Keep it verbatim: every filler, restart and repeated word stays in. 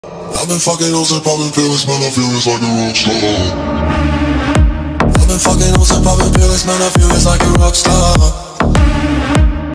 I've been fucking hoes and popping pills, man, I feel it's like a rock star. I've been fucking hoes and popping pills, man, I feel it's like a rock star.